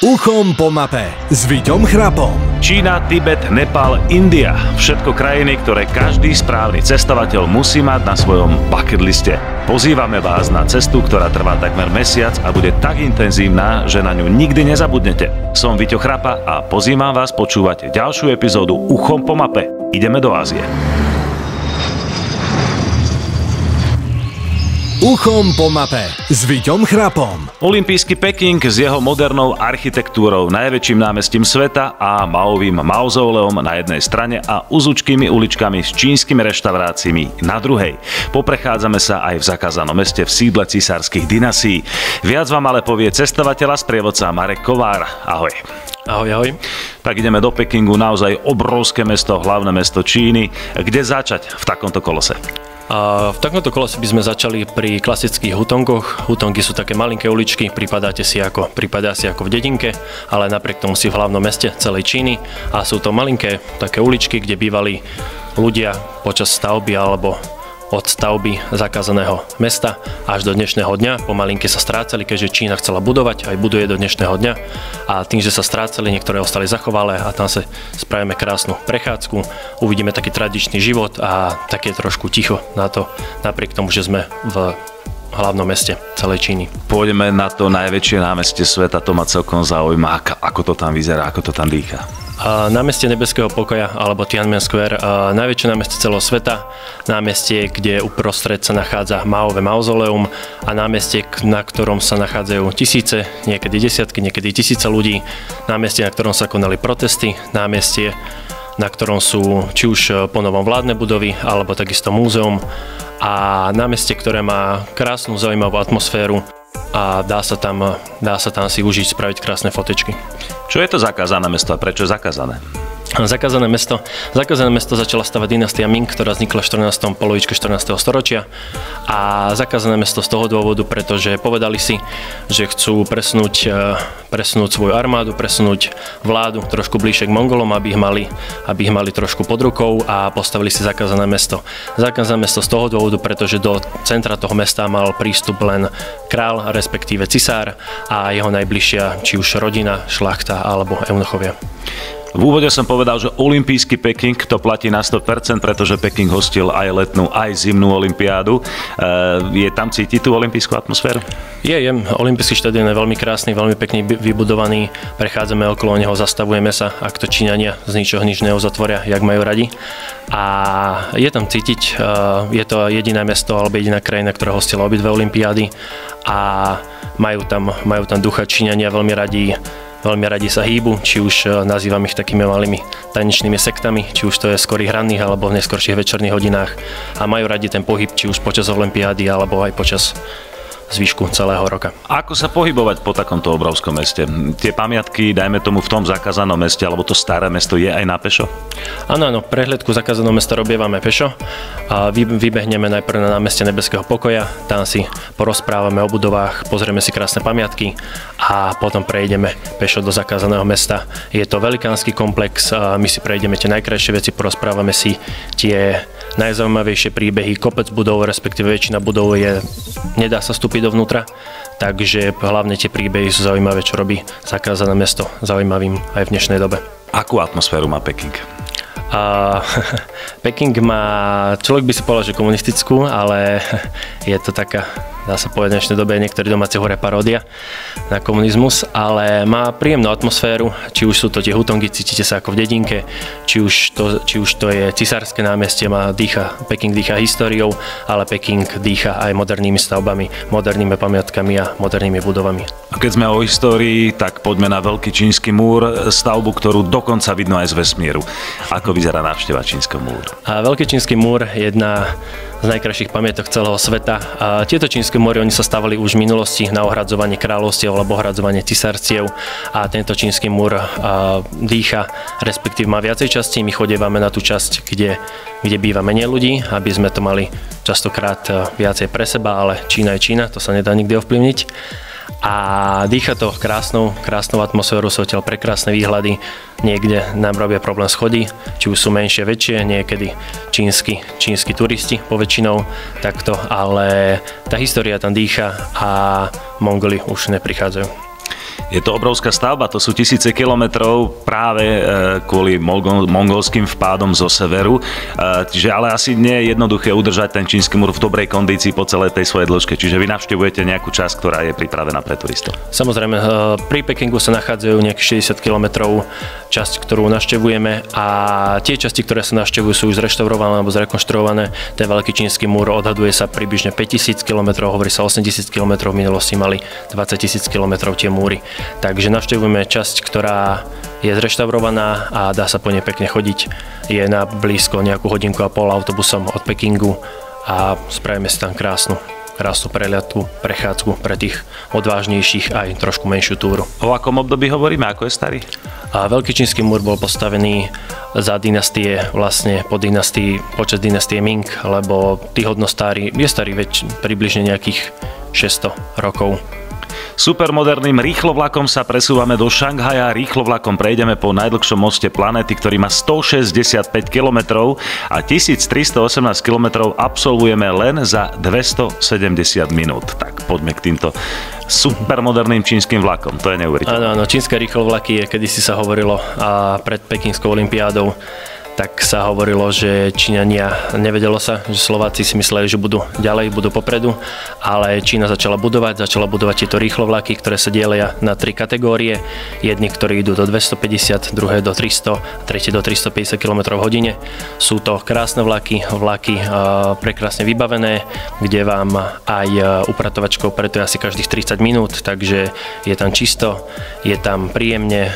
Uchom po mape s Viďom Chrapom. Čína, Tibet, Nepal, India. Všetko krajiny, ktoré každý správny cestovateľ musí mať na svojom bucket liste. Pozývame vás na cestu, ktorá trvá takmer mesiac a bude tak intenzívna, že na ňu nikdy nezabudnete. Som Viďo Chrapa a pozývam vás počúvať ďalšiu epizódu Uchom po mape. Ideme do Ázie. Uchom po mape s Viďom Chrapom. Olympijský Peking s jeho modernou architektúrou, najväčším námestím sveta a Maovým mauzóleom na jednej strane a uzučkými uličkami s čínskymi reštauráciami na druhej. Poprechádzame sa aj v zakázanom meste v sídle císarských dynastií. Viac vám ale povie cestovateľ a sprievodca Marek Kovár. Ahoj. Ahoj, ahoj. Tak ideme do Pekingu, naozaj obrovské mesto, hlavné mesto Číny. Kde začať v takomto kolose? V takomto kolose by sme začali pri klasických hutongoch. Hutongy sú také malinké uličky, prípadá si ako v dedinke, ale napriek tomu si v hlavnom meste celej Číny. A sú to malinké také uličky, kde bývali ľudia počas stavby alebo od stavby zakázaného mesta až do dnešného dňa. Pomalinky sa strácali, keďže Čína chcela budovať, aj buduje do dnešného dňa. A tým, že sa strácali, niektoré ostali zachovalé a tam sa spravíme krásnu prechádzku. Uvidíme taký tradičný život a také trošku ticho na to, napriek tomu, že sme v hlavnom meste celej Číny. Pôjdeme na to najväčšie námestie sveta, to ma celkom zaujíma, ako to tam vyzerá, ako to tam dýcha. Námestie Nebeského pokoja, alebo Tiananmen Square, najväčšie námestie celého sveta, námestie, kde uprostred sa nachádza Maové mauzóleum a námestie, na ktorom sa nachádzajú tisíce, niekedy desiatky, niekedy tisíce ľudí, námestie, na ktorom sa konali protesty, námestie, na ktorom sú či už ponovom vládne budovy, alebo takisto múzeum a námestie, ktoré má krásnu, zaujímavú atmosféru a dá sa tam si užiť, spraviť krásne fotečky. Čo je to zakázané mesto a prečo je zakázané? Zakázané mesto začala stavať dynastia Ming, ktorá vznikla v polovičke 14. storočia a zakázané mesto z toho dôvodu, pretože povedali si, že chcú presunúť svoju armádu, presunúť vládu trošku bližšie k Mongolom, aby ich mali trošku pod rukou a postavili si zakázané mesto. Zakázané mesto z toho dôvodu, pretože do centra toho mesta mal prístup len král, respektíve cisár a jeho najbližšia, či už rodina, šlachta alebo eunuchovia. V úvode som povedal, že olympijský Peking to platí na 100%, pretože Peking hostil aj letnú, aj zimnú olympiádu. Je tam cítiť tú olympijskú atmosféru? Je. Olympijský štadión je veľmi krásny, veľmi pekne vybudovaný. Prechádzame okolo neho, zastavujeme sa, ak to Číňania z ničoho nič neuzatvoria, jak majú radi. A je tam cítiť, je to jediné mesto alebo jediná krajina, ktorá hostila obidve olympiády a majú tam ducha. Číňania veľmi radi sa hýbu, či už nazývam ich takými malými tanečnými sektami, či už to je skorých ranných alebo v neskorších večerných hodinách a majú radi ten pohyb, či už počas olympiády alebo aj počas zvyšku celého roka. Ako sa pohybovať po takomto obrovskom meste? Tie pamiatky, dajme tomu v tom zakázanom meste, alebo to staré mesto je aj na pešo? Áno, prehliadku zakázaného mesta robievame pešo. A vybehneme najprv na námestie Nebeského pokoja, tam si porozprávame o budovách, pozrieme si krásne pamiatky a potom prejdeme pešo do zakázaného mesta. Je to velikánsky komplex, my si prejdeme tie najkrajšie veci, porozprávame si tie najzaujímavejšie príbehy, kopec budov, respektíve väčšina budov nedá sa vstúpiť dovnútra, takže hlavne tie príbehy sú zaujímavé, čo robí zakázané mesto zaujímavým aj v dnešnej dobe. Akú atmosféru má Peking? Peking má, človek by si povedal, že komunistickú, ale je to taká, dá sa povedať v dnešnej dobe, niektorí domáci hovoria paródia na komunizmus, ale má príjemnú atmosféru, či už sú to tie hutongy, cítite sa ako v dedinke, či už to je cisárske námestie, Peking dýcha históriou, ale Peking dýcha aj modernými stavbami, modernými pamiatkami a modernými budovami. A keď sme o histórii, tak poďme na Veľký čínsky múr, stavbu, ktorú dokonca vidno aj z vesmíru. Ako vyzerá návšteva čínskeho múru? Veľký čínsky múr je jedna z najkrajších pamiatok celého sveta. Tieto čínske múry, oni sa stavali už v minulosti na ohradzovanie kráľovstiev alebo ohradzovanie cisárstiev a tento čínsky múr dýcha, respektíve má viacej častí. My chodievame na tú časť, kde býva menej ľudí, aby sme to mali častokrát viacej pre seba, ale Čína je Čína, to sa nedá nikdy ovplyvniť. A dýcha to krásnou atmosférou, sú odtiaľ prekrásne výhľady. Niekde nám robia problém schody, či už sú menšie, väčšie, niekedy čínsky turisti poväčšinou takto, ale tá história tam dýcha a Mongoli už neprichádzajú. Je to obrovská stavba, to sú tisíce kilometrov práve kvôli mongolským vpádom zo severu. Čiže ale asi nie je jednoduché udržať ten čínsky múr v dobrej kondícii po celej tej svojej dĺžke. Čiže vy navštevujete nejakú časť, ktorá je pripravená pre turistov. Samozrejme, pri Pekingu sa nachádzajú nejakých 60 kilometrov časť, ktorú navštevujeme, a tie časti, ktoré sa navštevujú, sú už zreštaurované alebo zrekonštruované. Ten veľký čínsky múr odhaduje sa približne 5000 km, hovorí sa 8000 km, v minulosti mali 20 000 km tie múry. Takže navštevujeme časť, ktorá je zreštaurovaná a dá sa po nej pekne chodiť. Je na blízko nejakú hodinku a pol autobusom od Pekingu a spravíme si tam krásnu prehliadku, prechádzku pre tých odvážnejších aj trošku menšiu túru. O akom období hovoríme, ako je starý? A veľký čínsky múr bol postavený za dynastie, vlastne počas dynastie Ming, lebo tí hodnostári je starý približne nejakých 600 rokov. Supermoderným rýchlovlakom sa presúvame do Šanghaja. Rýchlovlakom prejdeme po najdlhšom moste planéty, ktorý má 165 km a 1318 km absolvujeme len za 270 minút. Tak poďme k týmto supermoderným čínskym vlakom. To je neuveriteľné. Áno, čínske rýchlovlaky, kedysi sa hovorilo pred Pekingskou olympiádou, tak sa hovorilo, že Číňania, nevedelo sa, že Slováci si mysleli, že budú ďalej, budú popredu, ale Čína začala budovať tieto rýchlovlaky, ktoré sa delia na 3 kategórie. Jedni, ktorí idú do 250, druhé do 300, tretie do 350 km v hodine. Sú to krásne vlaky prekrásne vybavené, kde vám aj upratovačkou pretuje asi každých 30 minút, takže je tam čisto, je tam príjemne,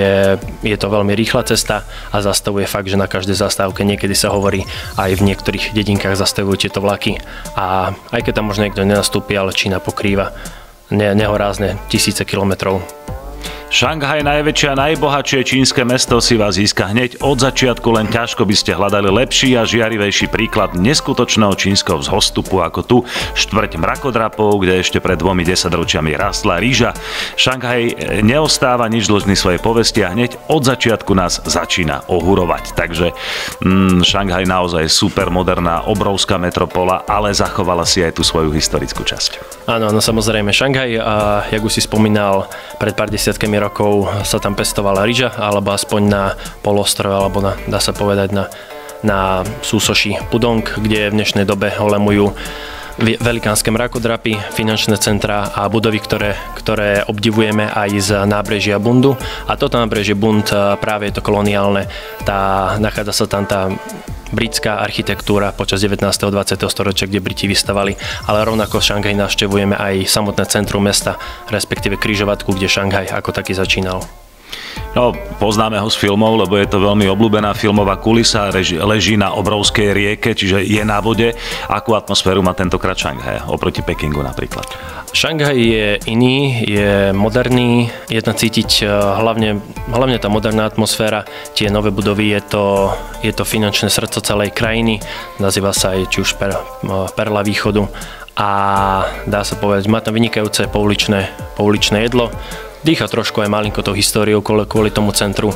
je to veľmi rýchla cesta a zastavuje fakt, že na každej zastávke, niekedy sa hovorí, aj v niektorých dedinkách zastavujú tieto vlaky, a aj keď tam možno niekto nenastúpi, ale Čína pokrýva nehorázne tisíce kilometrov. Šanghaj, najväčšie a najbohatšie čínske mesto, si vás získa hneď od začiatku, len ťažko by ste hľadali lepší a žiarivejší príklad neskutočného čínskeho vzostupu ako tu, štvrť mrakodrapov, kde ešte pred 2 desaťročiami rastla rýža. Šanghaj neostáva nič dlžný svojej povesti a hneď od začiatku nás začína ohurovať. Takže Šanghaj naozaj super moderná, obrovská metropola, ale zachovala si aj tú svoju historickú časť. Áno, samozrejme, Šanghaj, jak už si spomínal, pred pár desiatkami rokov sa tam pestovala ryža, alebo aspoň na polostrove, alebo dá sa povedať na súsoši Pudong, kde v dnešnej dobe ho lemujú velikánske mrakodrapy, finančné centrá a budovy, ktoré obdivujeme aj z nábrežia Bundu. A toto nábrežie Bund práve je to koloniálne. Nachádza sa tam tá britská architektúra počas 19. a 20. storočia, kde Briti vystavali, ale rovnako v Šanghaji navštevujeme aj samotné centrum mesta, respektíve križovatku, kde Šanghaj ako taký začínal. No, poznáme ho z filmov, lebo je to veľmi obľúbená filmová kulisa, leží na obrovskej rieke, čiže je na vode. Akú atmosféru má tentokrát Šanghaj oproti Pekingu napríklad? Šanghaj je iný, je moderný, je tam cítiť hlavne tá moderná atmosféra, tie nové budovy, je to finančné srdce celej krajiny, nazýva sa aj či už Perla východu, a dá sa povedať, má tam vynikajúce pouličné jedlo. Dýcha trošku aj malinko tou históriou kvôli tomu centru,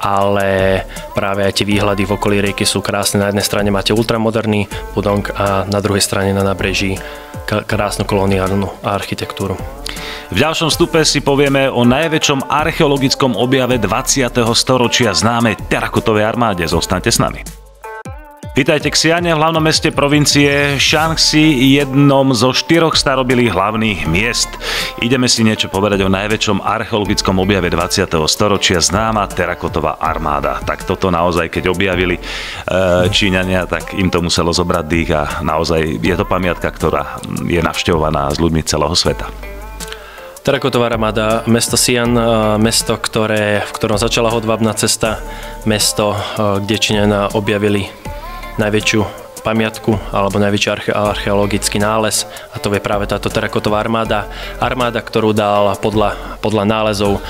ale práve aj tie výhľady v okolí rieky sú krásne. Na jednej strane máte ultramoderný Pudong a na druhej strane na nábreží krásnu koloniálnu architektúru. V ďalšom vstupe si povieme o najväčšom archeologickom objave 20. storočia, známej terakotovej armáde. Zostaňte s nami. Vítajte k Xiane, v hlavnom meste provincie Shaanxi, jednom zo 4 starobilých hlavných miest. Ideme si niečo povedať o najväčšom archeologickom objave 20. storočia, známa terakotová armáda. Tak toto naozaj, keď objavili Číňania, tak im to muselo zobrať dých a naozaj je to pamiatka, ktorá je navštevovaná s ľuďmi celého sveta. Terakotová armáda, mesto Xi'an, mesto, v ktorom začala hodvábna cesta, mesto, kde Číňania objavili najväčšiu pamiatku alebo najväčší archeologický nález, a to je práve táto terakotová armáda. Armáda, ktorú dal podľa nálezov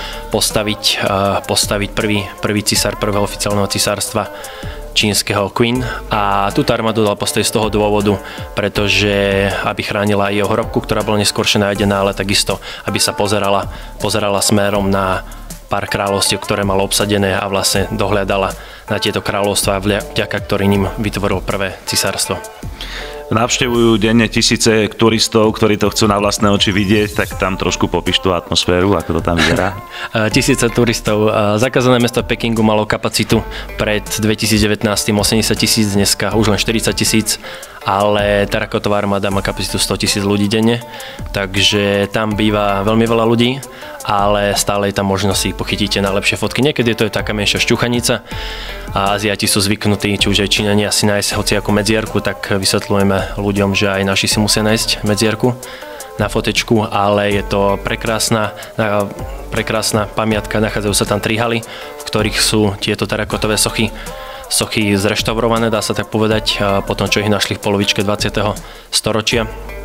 postaviť prvý cisár prvého oficiálneho cisárstva čínskeho Qin, a túto armádu dal postaviť z toho dôvodu, pretože aby chránila aj jeho hrobku, ktorá bola neskôršie nájdená, ale takisto aby sa pozerala smerom na pár kráľovstiev, ktoré malo obsadené, a vlastne dohľadala na tieto kráľovstvá, vďaka ktorým vytvoril prvé cisárstvo. Navštevujú denne tisíce turistov, ktorí to chcú na vlastné oči vidieť, tak tam trošku popíš tú atmosféru, ako to tam vyzerá. Tisíce turistov. Zakázané mesto Pekingu malo kapacitu pred 2019 80 000, dneska už len 40 000, ale terakotová armáda má kapacitu 100 000 ľudí denne, takže tam býva veľmi veľa ľudí, ale stále je tam možnosť si pochytíte najlepšie fotky. Niekedy to je taká menšia šťuchanica a Aziati sú zvyknutí, či už aj Číňania si nájsť hociakú medzierku, tak vysvetľujeme ľuďom, že aj naši si musia nájsť medzierku na fotečku, ale je to prekrásna pamiatka. Nachádzajú sa tam 3 haly, v ktorých sú tieto terakotové sochy zreštaurované, dá sa tak povedať, po tom, čo ich našli v polovičke 20. storočia.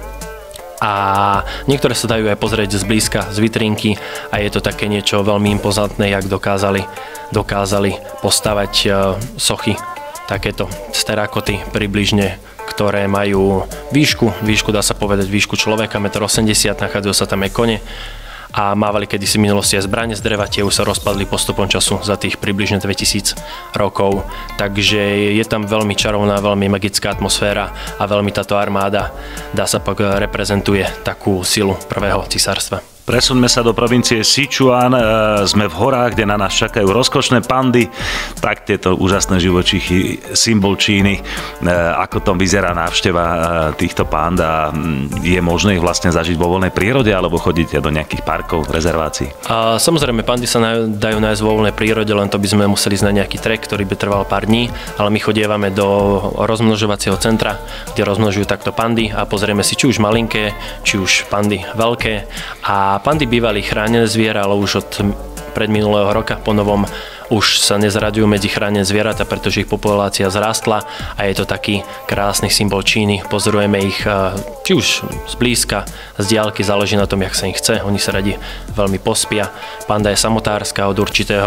A niektoré sa dajú aj pozrieť zblízka, z vitrínky a je to také niečo veľmi impozantné, jak dokázali postavať sochy takéto z terakoty približne, ktoré majú výšku dá sa povedať výšku človeka, 1,80 m, nachádzajú sa tam aj kone a mávali kedysi v minulosti aj zbrane z dreva, tie už sa rozpadli postupom času za tých približne 2000 rokov. Takže je tam veľmi čarovná, veľmi magická atmosféra a veľmi táto armáda, dá sa povedať, reprezentuje takú silu prvého cisárstva. Presuňme sa do provincie Sichuan, sme v horách, kde na nás čakajú rozkošné pandy, tak tieto úžasné živočichy, symbol Číny. Ako tom vyzerá návšteva týchto pand a je možné ich vlastne zažiť vo voľnej prírode alebo chodíte do nejakých parkov, rezervácií? Samozrejme, pandy sa dajú nájsť vo voľnej prírode, len to by sme museli ísť na nejaký trek, ktorý by trval pár dní, ale my chodievame do rozmnožovacieho centra, kde rozmnožujú takto pandy a pozrieme si či už malinké, či už pandy veľké. A pandy bývali chránené zviera, ale už od predminulého roka po novom už sa nezraďujú medzi chránené zvieratá, pretože ich populácia zrástla a je to taký krásny symbol Číny. Pozorujeme ich či už zblízka, z diaľky, záleží na tom, jak sa im chce. Oni sa radi veľmi pospia. Panda je samotárska od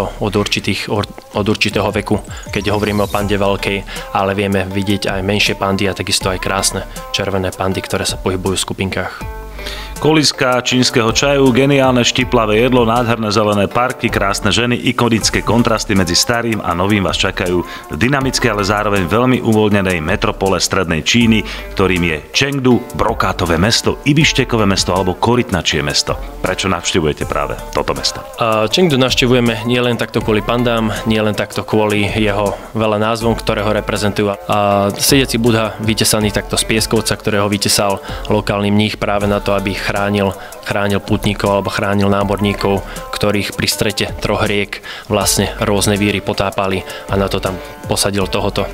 určitého veku, keď hovoríme o pande veľkej, ale vieme vidieť aj menšie pandy a takisto aj krásne červené pandy, ktoré sa pohybujú v skupinkách. Kolíska čínskeho čaju, geniálne štiplavé jedlo, nádherné zelené parky, krásne ženy, ikonické kontrasty medzi starým a novým vás čakajú v dynamickej, ale zároveň veľmi uvoľnenej metropole strednej Číny, ktorým je Chengdu, brokátové mesto, ibištekové mesto alebo korytnačie mesto. Prečo navštevujete práve toto mesto? Chengdu navštevujeme nielen takto kvôli pandám, nielen takto kvôli jeho veľa názvom, ktoré ho reprezentujú. Sediaci Budha vytesaný takto z pieskovca, ktorého vytesal lokálny mních práve na to, aby chránil pútnikov alebo chránil námorníkov, ktorých pri strete 3 riek vlastne rôzne víry potápali a na to tam posadil tohoto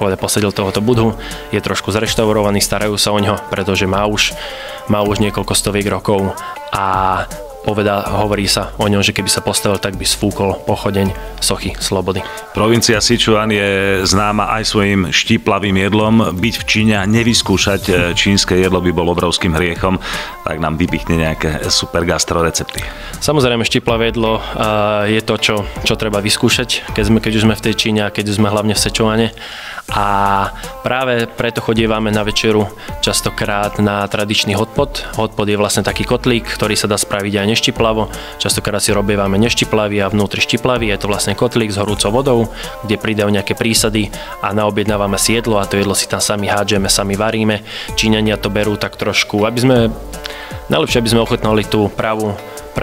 Budhu. Je trošku zreštaurovaný, starajú sa o ňo, pretože má už niekoľko stoviek rokov a hovorí sa o ňom, že keby sa postavil, tak by sfúkol pochodeň sochy slobody. Provincia Sichuan je známa aj svojim štiplavým jedlom. Byť v Číne a nevyskúšať čínske jedlo by bol obrovským hriechom. Tak nám vypichne nejaké super gastrorecepty. Samozrejme, štiplavé jedlo je to, čo treba vyskúšať, keď už sme v tej Číne a keď už sme hlavne v Sichuane. A práve preto chodievame na večeru častokrát na tradičný hotpot. Hotpot je vlastne taký kotlík, ktorý sa dá spraviť aj neštiplavo. Častokrát si robievame neštiplavý a vnútri štiplavý. Je to vlastne kotlík s horúcou vodou, kde pridajú nejaké prísady a naobjednávame si jedlo a to jedlo si tam sami hádžeme, sami varíme. Číňania to berú tak trošku, aby sme ochutnali tú pravú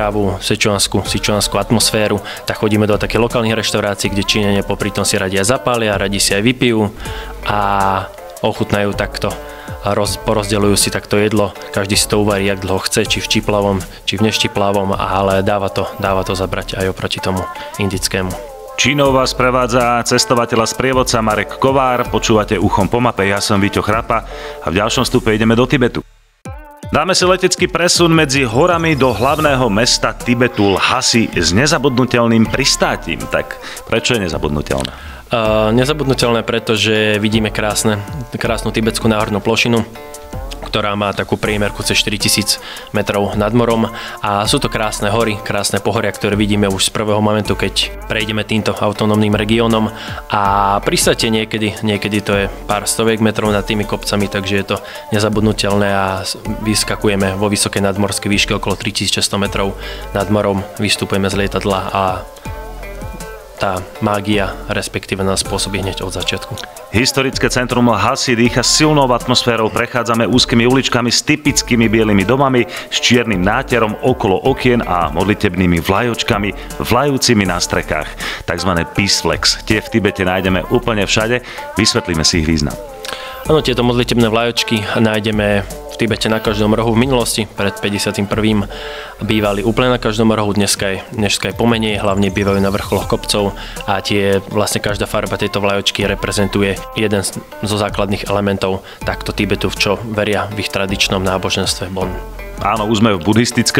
sičuanskú atmosféru, tak chodíme do takých lokálnych reštaurácií, kde Číňania popri tom si radi aj zapália, radi si aj vypijú a ochutnajú takto. Porozdeľujú si takto jedlo, každý si to uvarí, jak dlho chce, či v štiplavom, či v neštiplavom, ale dáva to zabrať aj oproti tomu indickému. Čínou vás prevádza cestovateľ a sprievodca Marek Kovár, počúvate Uchom po mape, ja som Víťo Chrapa a v ďalšom vstupe ideme do Tibetu. Dáme si letecký presun medzi horami do hlavného mesta Tibetu Lhasi s nezabudnutelným pristátím. Tak prečo je nezabudnutelné? Nezabudnutelné, pretože vidíme krásnu tibetskú náhornú plošinu, ktorá má takú priemerku cez 4000 metrov nad morom a sú to krásne hory, krásne pohoria, ktoré vidíme už z prvého momentu, keď prejdeme týmto autonómnym regiónom a pristáte niekedy to je pár stoviek metrov nad tými kopcami, takže je to nezabudnutelné a vyskakujeme vo vysokej nadmorskej výške okolo 3600 metrov nad morom, vystupujeme z lietadla a tá mágia, respektíve nás pôsobí hneď od začiatku. Historické centrum Lhasa dýcha silnou atmosférou, prechádzame úzkymi uličkami s typickými bielými domami, s čiernym náterom okolo okien a modlitebnými vlajočkami vlajúcimi na strekách, takzvané peace flags. Tie v Tibete nájdeme úplne všade, vysvetlíme si ich význam. Áno, tieto modlitebné vlajočky nájdeme v Tibete na každom rohu. V minulosti, pred 51. bývali úplne na každom rohu, dneska je pomenej, hlavne bývajú na vrcholoch kopcov a vlastne každá farba tejto vlajočky reprezentuje jeden zo základných elementov takto Tibetu, v čo veria v ich tradičnom náboženstve Bon. Áno, už sme v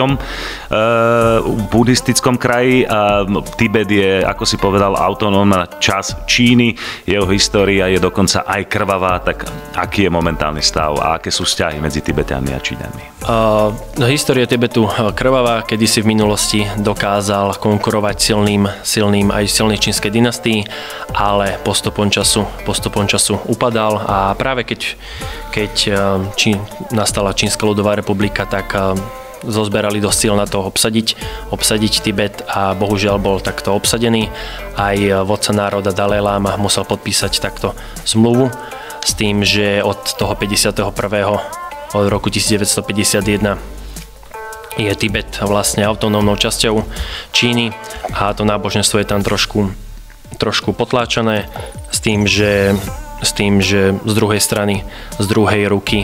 buddhistickom kraji a Tibet je, ako si povedal, autonómna časť Číny, jeho história je dokonca aj krvavá, tak aký je momentálny stav a aké sú vzťahy medzi Tibetanmi a Číňanmi? História Tibetu krvavá, kedysi v minulosti dokázal konkurovať silným aj silnej čínskej dynastii, ale postupom času upadal a práve keď nastala Čínska ľudová republika, tak zozberali dosť síl na to obsadiť Tibet a bohužiaľ bol takto obsadený. Aj vodca národa Dalaj Lama musel podpísať takto zmluvu s tým, že od toho 51. od roku 1951 je Tibet vlastne autonómnou časťou Číny a to náboženstvo je tam trošku potláčané s tým, že z druhej strany, z druhej ruky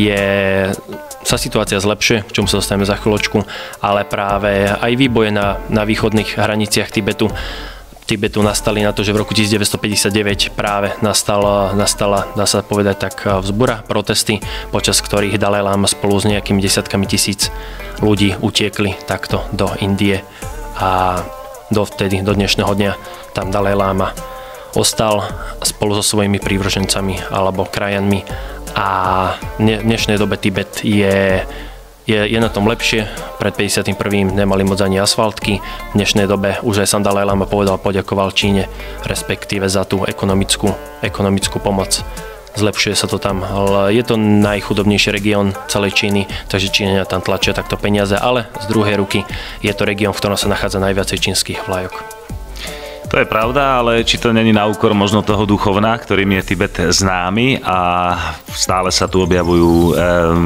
sa situácia zlepšuje, k čomu sa dostaneme za chvíľočku, ale práve aj výboje na východných hraniciach Tibetu nastali na to, že v roku 1959 práve nastala, dá sa povedať tak, vzbura, protesty, počas ktorých Dalaj Lama spolu s nejakými desiatkami tisíc ľudí utiekli takto do Indie a do dnešného dňa tam Dalaj Lama ostal spolu so svojimi prívržencami alebo krajanmi a v dnešnej dobe Tibet je na tom lepšie. Pred 51. nemali moc ani asfaltky. V dnešnej dobe už aj sám Dalaj Lama poďakoval Číne, respektíve za tú ekonomickú pomoc. Zlepšuje sa to tam. Je to najchudobnejší región celej Číny, takže Číňania tam tlačia takto peniaze, ale z druhej ruky je to región, v ktorom sa nachádza najviacej čínskych vlajok. To je pravda, ale či to není na úkor možno toho duchovna, ktorým je Tibet známy a stále sa tu objavujú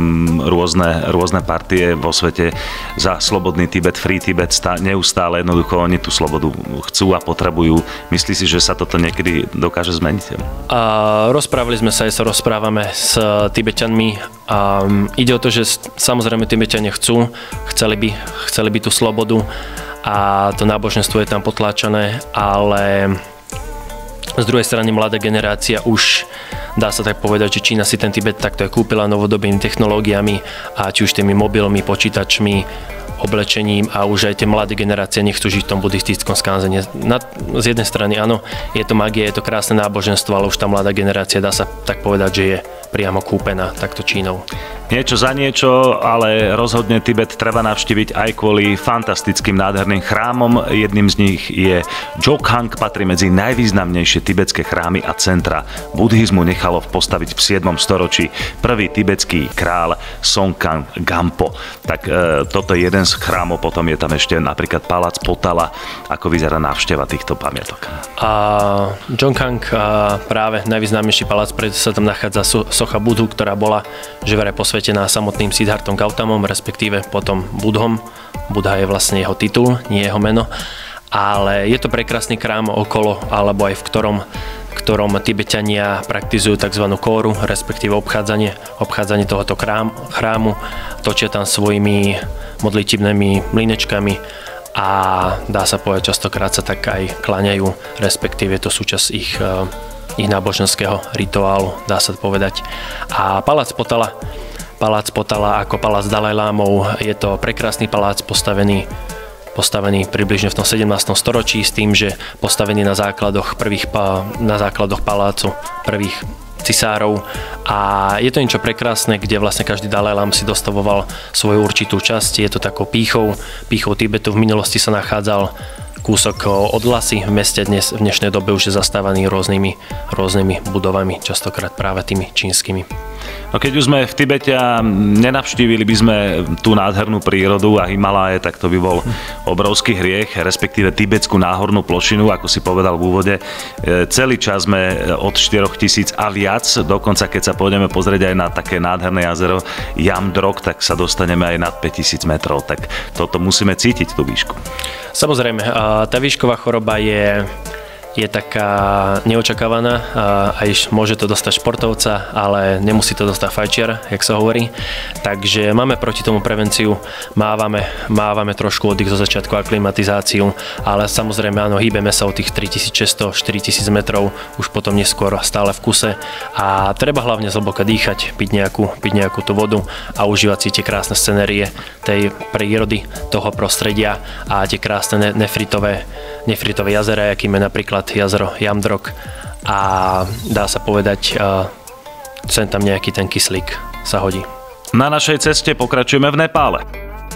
rôzne partie vo svete za slobodný Tibet, free Tibet, neustále jednoducho oni tú slobodu chcú a potrebujú. Myslí si, že sa toto niekedy dokáže zmeniť? Rozprávali sme sa, aj sa rozprávame s Tibeťanmi. Ide o to, že samozrejme Tibeťania chceli by tú slobodu a to náboženstvo je tam potláčané, ale z druhej strany mladá generácia už dá sa tak povedať, že Čína si ten Tibet takto je kúpila novodobými technológiami a či už tými mobilmi, počítačmi, oblečením a už aj tie mladé generácie nechcú žiť v tom buddhistickom skánzení. Z jednej strany áno, je to magia, je to krásne náboženstvo, ale už tá mladá generácia dá sa tak povedať, že je priamo kúpená takto Čínou. Niečo za niečo, ale rozhodne Tibet treba navštíviť aj kvôli fantastickým nádherným chrámom. Jedným z nich je Jokhang, patrí medzi najvýznamnejšie tibetské chrámy a centra. Buddhizmu nechalo postaviť v 7. storočí prvý tibetský kráľ Songkang Gampo. Tak toto je jeden z chrámov, potom je tam ešte napríklad palác Potala. Ako vyzerá návšteva týchto pamiatok? Jokhang, práve najvýznamnejší palác, preto sa tam nachádza socha Budhu, ktorá bola že vraj posvetená samotným Siddharthom Gautamom, respektíve potom Budhom. Buddha je vlastne jeho titul, nie jeho meno. Ale je to prekrásny chrám okolo, alebo aj v ktorom Tibetania praktizujú tzv. Kóru, respektíve obchádzanie tohoto chrámu. Točia tam svojimi modlitebnými mlynečkami a dá sa povedať, častokrát sa tak aj kláňajú, respektíve to súčasť ich náboženského rituálu, dá sa povedať. A palác Potala ako palác Dalaj Lámov, je to prekrásny palác postavený približne v tom 17. storočí s tým, že postavený na základoch palácu prvých cisárov a je to niečo prekrásne, kde vlastne každý Dalaj Lám si dostavoval svoju určitú časť. Je to takou pýchou Tibetu. V minulosti sa nachádzal kúsok od Lhasy v meste, v dnešnej dobe už je zastávaný rôznymi budovami, častokrát práve tými čínskymi. No keď už sme v Tibete a nenavštívili by sme tú nádhernú prírodu a Himaláje, tak to by bol obrovský hriech, respektíve tibetskú náhornú plošinu, ako si povedal v úvode. Celý čas sme od 4000 a viac, dokonca keď sa pôjdeme pozrieť aj na také nádherné jazero Jamdrok, tak sa dostaneme aj nad 5000 metrov, tak toto musíme cítiť, tú výšku. Samozrejme, tá výšková choroba je taká neočakávaná, aj môže to dostať športovca, ale nemusí to dostať fajčiar, jak sa hovorí. Takže máme proti tomu prevenciu, mávame trošku oddych zo začiatku, aklimatizáciu, ale samozrejme áno, hýbeme sa od tých 3600-4000 metrov, už potom neskôr stále v kuse a treba hlavne zhlboka dýchať, piť nejakú tú vodu a užívať si tie krásne scenérie tej prírody, toho prostredia a tie krásne nefritové jazera, akým je napríklad jazero Jamdrok a dá sa povedať, sem tam nejaký ten kyslík sa hodí. Na našej ceste pokračujeme v Nepále.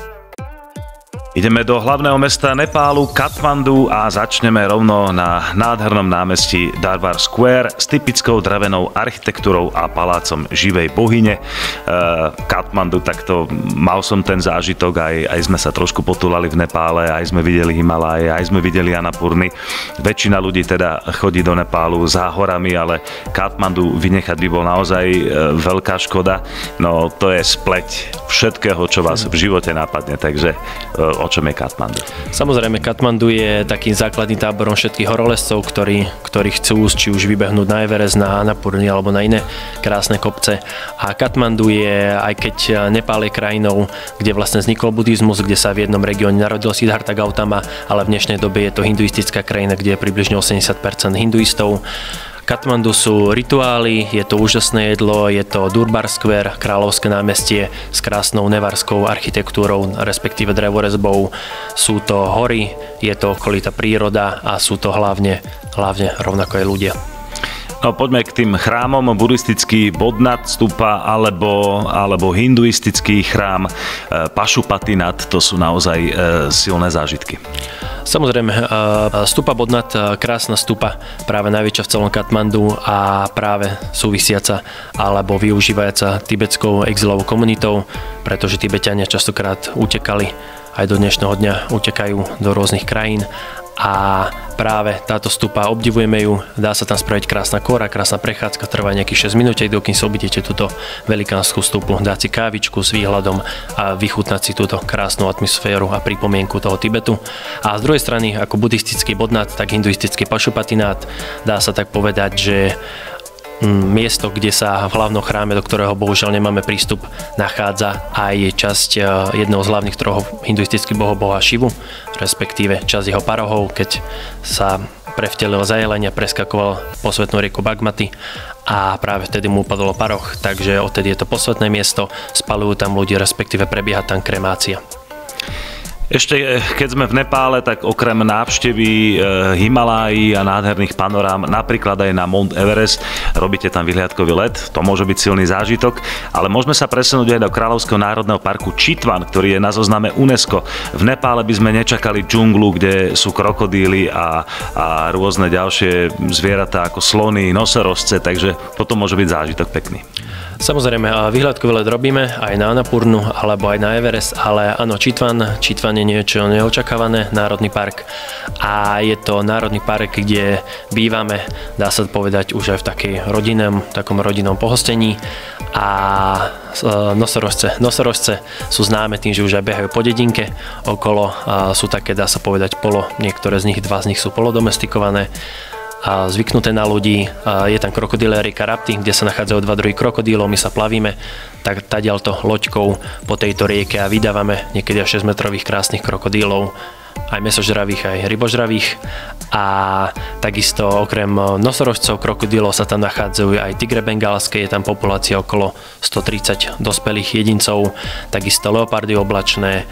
Ideme do hlavného mesta Nepálu, Katmandu a začneme rovno na nádhernom námestí Darbar Square s typickou drevenou architektúrou a palácom živej bohyne. Katmandu, takto mal som ten zážitok, aj sme sa trošku potúlali v Nepále, aj sme videli Himaláje, aj sme videli Annapurny. Väčšina ľudí teda chodí do Nepálu za horami, ale Katmandu vynechať by bol naozaj veľká škoda. No to je spleť všetkého, čo vás v živote napadne, takže o čom je Katmandu? Samozrejme, Katmandu je takým základným táborom všetkých horolezcov, ktorí chcú či už vybehnúť na Everest, na Annapurny alebo na iné krásne kopce. A Katmandu je, aj keď Nepál je krajinou, kde vlastne vznikol buddhizmus, kde sa v jednom regióne narodil Siddhartha Gautama, ale v dnešnej dobe je to hinduistická krajina, kde je približne 80% hinduistov. Katmandu sú rituály, je to úžasné jedlo, je to Darbar Square, kráľovské námestie s krásnou nevarskou architektúrou, respektíve drevorezbou. Sú to hory, je to okolitá príroda a sú to hlavne rovnako aj ľudia. No poďme k tým chrámom. Buddhistický Bodhnath stupa alebo hinduistický chrám Pashupatinath, to sú naozaj silné zážitky. Samozrejme, stupa Bodhnath, krásna stupa, práve najväčšia v celom Katmandu a práve súvisiaca alebo využívajaca tibetskou exilovou komunitou, pretože Tibetania častokrát utekali, aj do dnešného dňa utekajú do rôznych krajín. A práve táto stupa, obdivujeme ju, dá sa tam spraviť krásna kóra, krásna prechádzka, trvá nejakých 6 minút, dokým sa obidete túto velikánsku stupu, dať si kávičku s výhľadom a vychutnať si túto krásnu atmosféru a pripomienku toho Tibetu. A z druhej strany, ako buddhistický Bodhnath, tak hinduistický Pashupatinath, dá sa tak povedať, že miesto, kde sa v hlavnom chráme, do ktorého bohužiaľ nemáme prístup, nachádza aj časť jedného z hlavných troch hinduistických bohov, boha Šivu, respektíve časť jeho parohov, keď sa prevtelil za jelenia, preskakoval posvetnú rieku Bagmati a práve vtedy mu upadlo paroh, takže odtedy je to posvetné miesto, spaľujú tam ľudí, respektíve prebieha tam kremácia. Ešte keď sme v Nepále, tak okrem návštevy Himalájí a nádherných panorám, napríklad aj na Mount Everest, robíte tam vyhliadkový let, to môže byť silný zážitok, ale môžeme sa presunúť aj do Kráľovského národného parku Chitwan, ktorý je na zozname UNESCO. V Nepále by sme nečakali džunglu, kde sú krokodíly a rôzne ďalšie zvieratá ako slony, nosorožce, takže potom môže byť zážitok pekný. Samozrejme, vyhľadkový let robíme aj na Annapurnu alebo aj na Everest, ale áno, Chitwan je niečo neočakávané, národný park a je to národný park, kde bývame, dá sa povedať, už aj v takom rodinnom pohostení a nosorožce sú známe tým, že už aj behajú po dedinke okolo, sú také, dá sa povedať, niektoré z nich, dva z nich sú polodomestikované a zvyknuté na ľudí. Je tam krokodília rieka Rapti, kde sa nachádzajú dva druhy krokodílov, my sa plavíme tak tadiaľto loďkou po tejto rieke a vydávame niekedy až 6-metrových krásnych krokodílov, aj mäsožravých, aj rybožravých a takisto okrem nosorožcov, krokodílov sa tam nachádzajú aj tigre bengálske, je tam populácia okolo 130 dospelých jedincov, takisto leopardy oblačné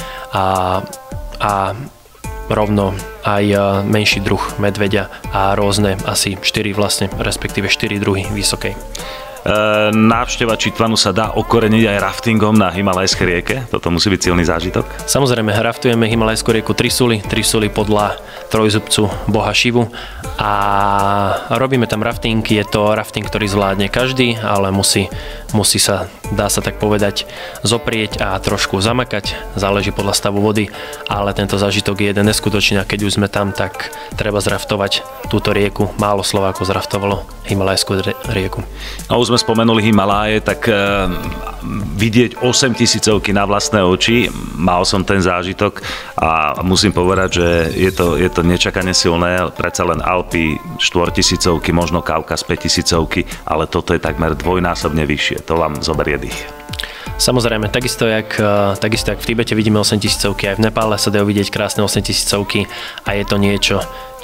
a rovno aj menší druh medveďa a rôzne asi 4 druhy vysokej. návšteva Čitvanu sa dá okoreniť aj raftingom na Himalajskej rieke? Toto musí byť silný zážitok? Samozrejme, raftujeme Himalajskú rieku Trisuli podľa trojzubcu boha Šivu a robíme tam rafting. Je to rafting, ktorý zvládne každý, ale musí sa, dá sa tak povedať, zoprieť a trošku zamakať. Záleží podľa stavu vody, ale tento zážitok je jeden neskutočný a keď už sme tam, tak treba zraftovať túto rieku. Málo Slovákov zraftovalo Himalajskú rieku. A už sme spomenuli Himaláje, tak vidieť 8000-ovky na vlastné oči, mal som ten zážitok a musím povedať, že je to nečakane silné, predsa len Alpy 4000-ovky, možno Kaukaz 5000-ovky, ale toto je takmer dvojnásobne vyššie, to vám zoberie dých. Samozrejme, takisto jak v Tibete vidíme 8000-ovky, aj v Nepále sa dajú vidieť krásne 8000-ovky a je to niečo,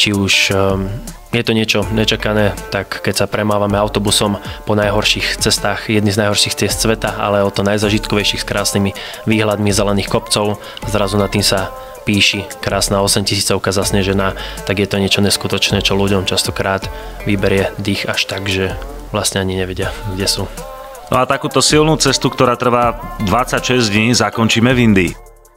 je to niečo nečakané, tak keď sa premávame autobusom po najhorších cestách, jedný z najhorších ciest sveta, ale o to najzažitkovejších s krásnymi výhľadmi zelených kopcov, zrazu nad tým sa píši krásna 8000-ovka zasnežená, tak je to niečo neskutočné, čo ľuďom častokrát vyberie dých až tak, že vlastne ani nevedia, kde sú. No a takúto silnú cestu, ktorá trvá 26 dní, zakončíme v Indii.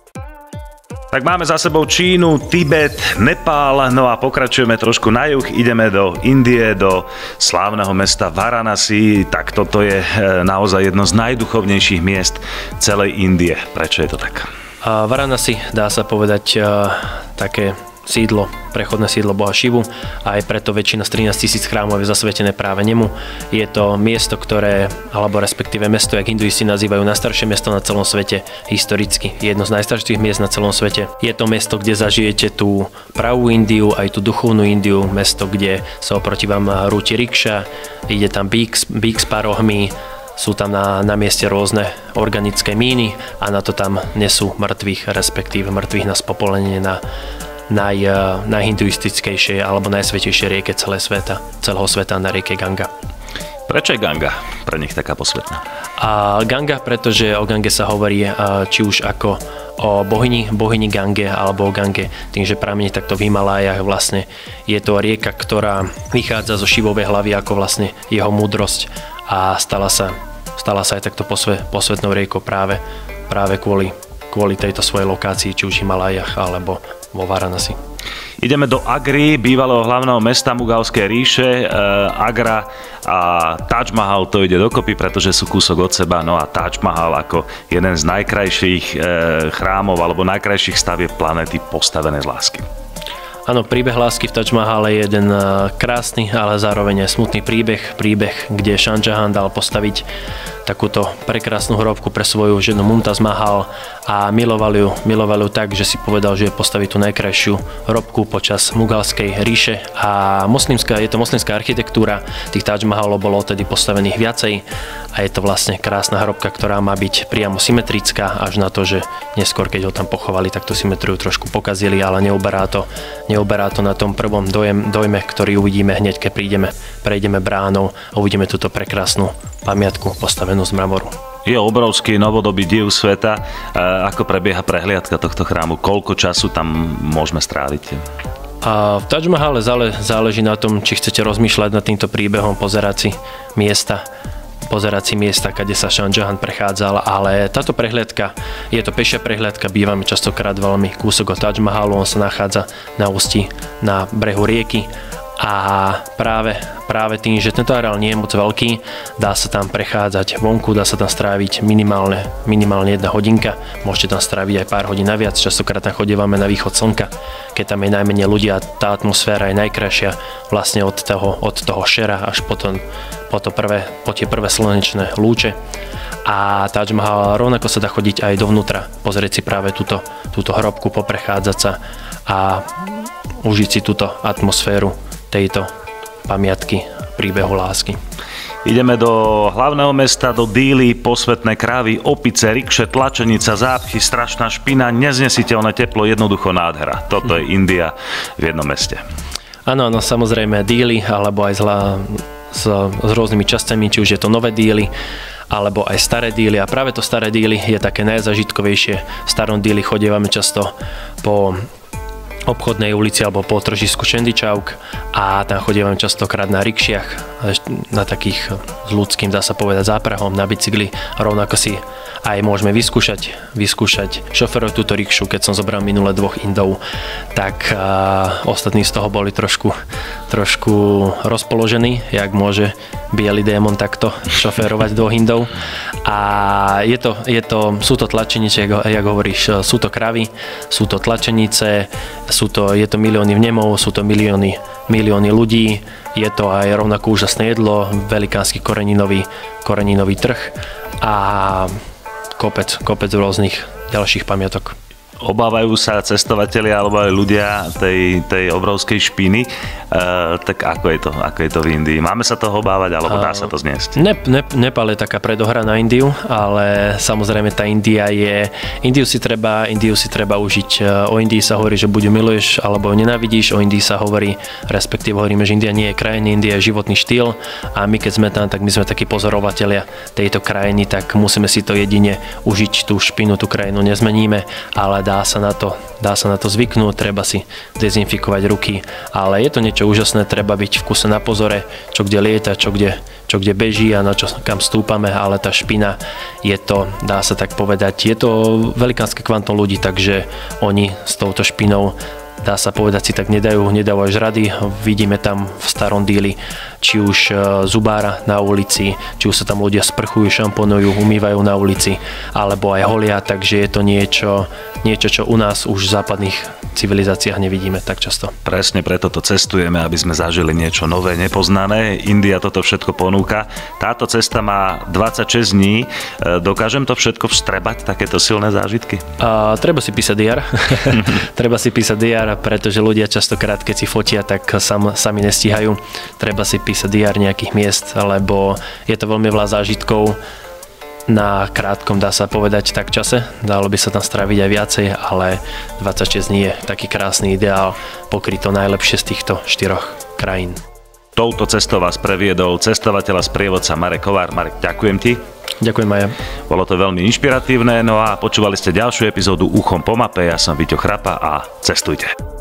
Tak máme za sebou Čínu, Tibet, Nepál, no a pokračujeme trošku na juh, ideme do Indie, do slávneho mesta Varanasi, tak toto je naozaj jedno z najduchovnejších miest celej Indie. Prečo je to tak? Varanasi, dá sa povedať, také sídlo, prechodné sídlo boha Šivu a aj preto väčšina z 13 000 chrámov je zasvetené práve nemu. Je to miesto, alebo respektíve mesto, jak hinduisti nazývajú najstaršie mesto na celom svete historicky. Je jedno z najstarších miest na celom svete. Je to mesto, kde zažijete tú pravú Indiu, aj tú duchovnú Indiu, mesto, kde sa oproti vám rúti rikša, ide tam bík s parohmi, sú tam na mieste rôzne organické míny a na to tam nesú mŕtvych, respektíve mŕtvych na spopolenie na najhinduistickejšej alebo najsvätejšej rieke celého sveta na rieke Ganga. Prečo je Ganga pre nich taká posvetná? Ganga, pretože o Gange sa hovorí či už ako o bohyni Gange alebo o Gange, tým, že pramení takto v Himalájach, vlastne je to rieka, ktorá vychádza zo Šivovej hlavy ako vlastne jeho múdrosť a stala sa aj takto posvetnou riekou práve kvôli tejto svojej lokácii, či už v Himalájach alebo vo Varanasi. Ideme do Agry, bývalého hlavného mesta Mugalskej ríše. Agra a Taj Mahal to ide dokopy, pretože sú kúsok od seba. No a Taj Mahal ako jeden z najkrajších chrámov alebo najkrajších stavieb planéty postavené z lásky. Áno, príbeh lásky v Taj Mahale je jeden krásny, ale zároveň aj smutný príbeh, kde Shah Jahan dal postaviť takúto prekrásnu hrobku pre svoju ženu Mumtaz Mahal a miloval ju tak, že si povedal, že postaví tú najkrajšiu hrobku počas Mugalskej ríše a je to moslimská architektúra, tých Taj Mahalov bolo odtedy postavených viacej a je to vlastne krásna hrobka, ktorá má byť priamo symetrická, až na to, že neskôr, keď ho tam pochovali, tak tú symetriu trošku pokazili, ale neoberá to na tom prvom dojme, ktorý uvidíme hneď, keď prejdeme bránou a uvidíme túto prekrásnu pamiatku postavenú z mramoru. Je obrovský novodobý div sveta. Ako prebieha prehliadka tohto chrámu? Koľko času tam môžeme stráviť? A v Taj Mahale záleží na tom, či chcete rozmýšľať nad týmto príbehom, pozerať si miesta, kde sa Shah Jahan prechádzal, ale táto prehliadka, je to pešia prehliadka, bývame častokrát veľmi kúsok od Taj Mahalu, on sa nachádza na ústi, na brehu rieky a práve tým, že tento areál nie je moc veľký, dá sa tam prechádzať vonku, dá sa tam stráviť minimálne 1 hodinka, môžete tam stráviť aj pár hodín naviac, častokrát tam chodívame na východ slnka, keď tam je najmenej ľudí a tá atmosféra je najkrajšia vlastne od toho šera až po tie prvé slnečné lúče. A Taj Mahal rovnako sa dá chodiť aj dovnútra, pozrieť si práve túto hrobku, poprechádzať sa a užiť si túto atmosféru tejto pamiatky príbehu lásky. Ideme do hlavného mesta, do Díly, posvetné krávy, opice, rikše, tlačenica, zápchy, strašná špina, neznesiteľné teplo, jednoducho nádhera. Toto je India v jednom meste. Áno, samozrejme Díly, alebo aj s rôznymi časťami, či už je to nové Díly, alebo aj staré Díly. A práve to staré Díly je také najzažitkovejšie. V starom Díly chodívame často po obchodnej ulici alebo po tržisko Šendičauk a tam chodívame častokrát na rikšiach, na takých s ľudským, dá sa povedať, záprahom, na bicykli. Rovnako si aj môžeme vyskúšať šoferovať túto rikšu. Keď som zobral minule 2 Indov, tak ostatní z toho boli trošku rozpoložení, jak môže biely démon takto šoférovať 2 Indov. A sú to tlačenice, jak hovoríš, sú to kravy, sú to tlačenice, je to milióny vnemov, sú to milióny ľudí, je to aj rovnako úžasné jedlo, velikánsky koreninový trh a kopec rôznych ďalších pamiatok. Obávajú sa cestovatelia alebo aj ľudia tej obrovskej špiny, tak ako je to v Indii? Máme sa toho obávať, alebo dá sa to zniesť? Nepal je taká predohra na Indiu, ale samozrejme tá Indiu si treba užiť. O Indii sa hovorí, že buď ju miluješ, alebo ju nenávidíš. O Indii sa hovorí, respektíve hovoríme, že India nie je krajina, India je životný štýl a my keď sme tam, tak my sme takí pozorovatelia tejto krajiny, tak musíme si to jedine užiť, tú špinu, tú krajinu nezmeníme, ale dá sa na to zvyknúť, treba si dezinfikovať ruky, ale je to niečo úžasné, treba byť v kuse na pozore, čo kde lieta, čo kde beží a kam stúpame, ale tá špina je to, dá sa tak povedať, je to velikánske kvantum ľudí, takže oni s touto špinou, dá sa povedať, si tak nedajú až rady. Vidíme tam v starom díli či už zubára na ulici, či už sa tam ľudia sprchujú, šamponujú, umývajú na ulici, alebo aj holia, takže je to niečo, čo u nás už v západných civilizáciách nevidíme tak často. Presne preto to cestujeme, aby sme zažili niečo nové, nepoznané. India toto všetko ponúka. Táto cesta má 26 dní. Dokážem to všetko vstrebať, takéto silné zážitky? Treba si písať diár. Treba si písať diár, pretože ľudia častokrát, keď si fotia, tak sami nestíhajú. Treba si písať diár nejakých miest, lebo je to veľmi veľa zážitkov na krátkom, dá sa povedať, tak čase. Dalo by sa tam stráviť aj viacej, ale 26 dní je taký krásny ideál pokryť to najlepšie z týchto 4 krajín. Touto cestou vás previedol cestovateľ a sprievodca Marek Kovár. Marek, ďakujem ti. Ďakujem, Maja. Bolo to veľmi inšpiratívne, no a počúvali ste ďalšiu epizódu Uchom po mape. Ja som Víťo Chrapa a cestujte.